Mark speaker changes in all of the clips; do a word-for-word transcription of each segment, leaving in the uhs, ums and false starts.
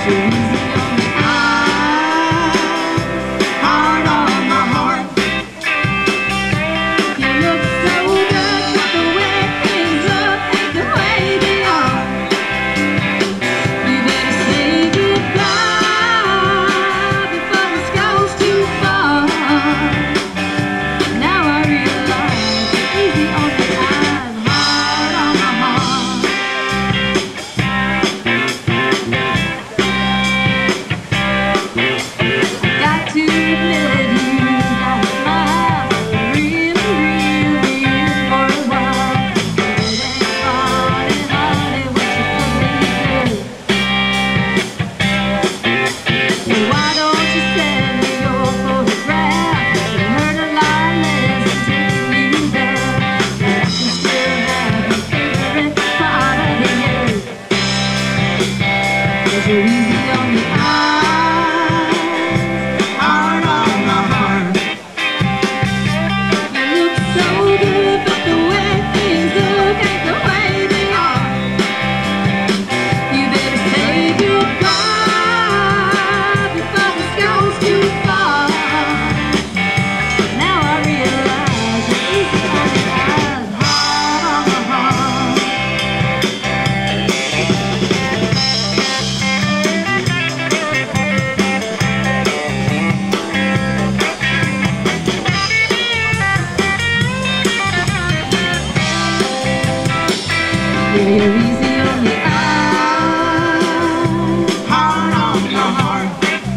Speaker 1: You're easy on the eye, hard on the heart.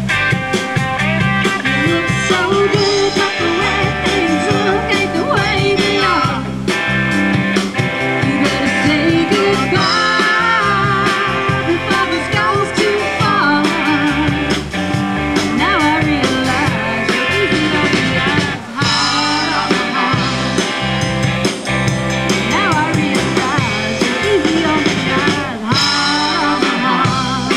Speaker 1: You look so good, but the way things look ain't the way they are. You better say goodbye before this goes too far. Now I realize you're easy on the eye, hard on the heart. Now I realize you're easy on the eye, hard on the heart.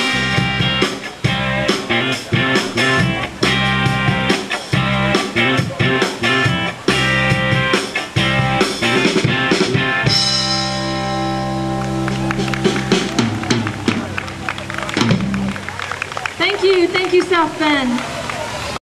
Speaker 1: Thank you, thank you, South Bend.